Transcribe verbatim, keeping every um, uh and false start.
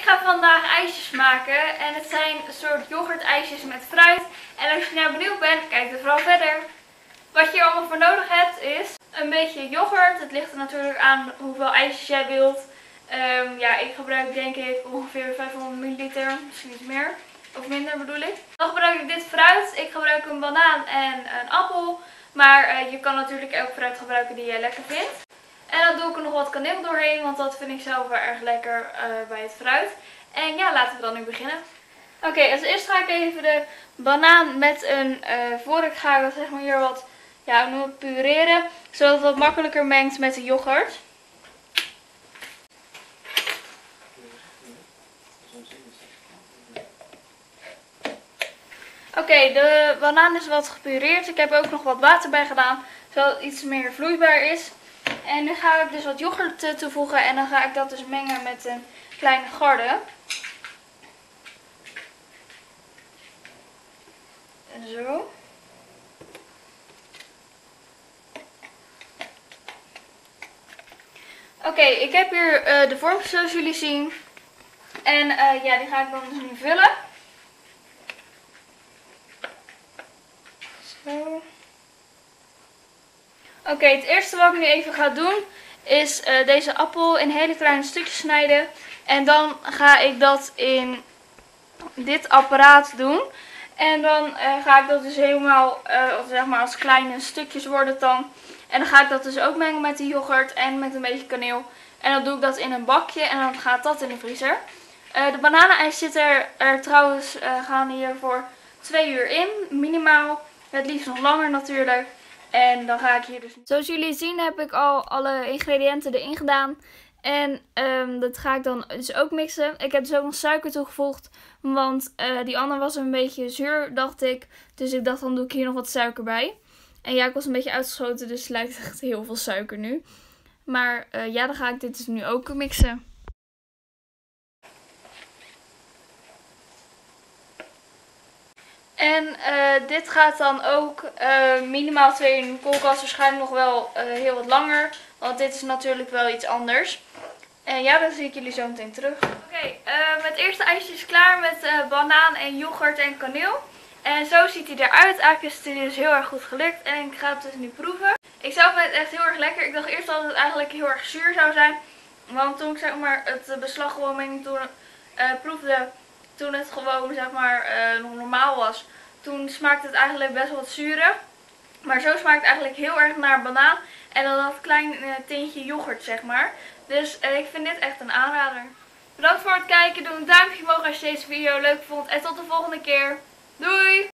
ga vandaag ijsjes maken en het zijn een soort yoghurtijsjes met fruit. En als je nou benieuwd bent, kijk er vooral verder. Wat je hier allemaal voor nodig hebt is een beetje yoghurt. Het ligt er natuurlijk aan hoeveel ijsjes jij wilt. Um, ja, ik gebruik denk ik ongeveer vijfhonderd milliliter, misschien iets meer. Of minder bedoel ik. Dan gebruik ik dit fruit. Ik gebruik een banaan en een appel. Maar uh, je kan natuurlijk elk fruit gebruiken die jij lekker vindt. En dan doe ik er nog wat kaneel doorheen, want dat vind ik zelf wel erg lekker uh, bij het fruit. En ja, laten we dan nu beginnen. Oké, okay, als eerst ga ik even de banaan met een uh, vork ga ik dat zeg maar hier wat ja, noem het pureren. Zodat het wat makkelijker mengt met de yoghurt. Oké, okay, de banaan is wat gepureerd. Ik heb ook nog wat water bij gedaan, zodat het iets meer vloeibaar is. En nu ga ik dus wat yoghurt toevoegen en dan ga ik dat dus mengen met een kleine garde. Zo. Oké, okay, ik heb hier uh, de vormpjes zoals jullie zien. En uh, ja, die ga ik dan dus nu vullen. Zo. Oké, okay, het eerste wat ik nu even ga doen is uh, deze appel in hele kleine stukjes snijden. En dan ga ik dat in dit apparaat doen. En dan uh, ga ik dat dus helemaal, uh, zeg maar als kleine stukjes worden het dan. En dan ga ik dat dus ook mengen met de yoghurt en met een beetje kaneel. En dan doe ik dat in een bakje en dan gaat dat in de vriezer. Uh, de bananenijs zit er, er trouwens, uh, gaan hier voor twee uur in, minimaal. Het liefst nog langer natuurlijk. En dan ga ik hier dus... Zoals jullie zien heb ik al alle ingrediënten erin gedaan. En um, dat ga ik dan dus ook mixen. Ik heb dus ook nog suiker toegevoegd. Want uh, die andere was een beetje zuur, dacht ik. Dus ik dacht, dan doe ik hier nog wat suiker bij. En ja, ik was een beetje uitgeschoten, dus het lijkt echt heel veel suiker nu. Maar uh, ja, dan ga ik dit dus nu ook mixen. En uh, dit gaat dan ook uh, minimaal twee uur in de koelkast. Waarschijnlijk nog wel uh, heel wat langer. Want dit is natuurlijk wel iets anders. En ja, dan zie ik jullie zo meteen terug. Oké, okay, uh, het eerste ijsje is klaar met uh, banaan en yoghurt en kaneel. En zo ziet hij eruit. Eigenlijk is het dus heel erg goed gelukt. En ik ga het dus nu proeven. Ik zelf vind het echt heel erg lekker. Ik dacht eerst dat het eigenlijk heel erg zuur zou zijn. Want toen ik zeg maar het beslag gewoon mengde toen uh, proefde, toen het gewoon zeg maar uh, nog normaal was, toen smaakte het eigenlijk best wel wat zuren. Maar zo smaakt het eigenlijk heel erg naar banaan. En dan dat klein uh, tintje yoghurt zeg maar. Dus uh, ik vind dit echt een aanrader. Bedankt voor het kijken. Doe een duimpje omhoog als je deze video leuk vond. En tot de volgende keer. Doei!